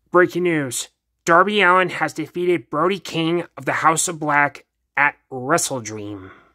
Breaking news. Darby Allin has defeated Brody King of the House of Black at WrestleDream.